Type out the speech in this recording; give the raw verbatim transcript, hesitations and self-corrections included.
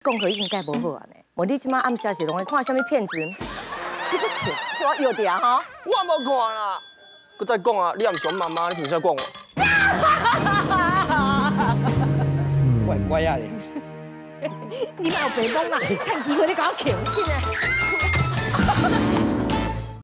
功课应该无好啊呢。问你即马暗时是拢在看什么片子？你不笑，我有点哈。 我无看啦。佮再讲啊，你也唔想妈妈，你凭啥讲我？ 乖乖啊你！ 你莫有白讲啦，趁机会你搞我强，真诶。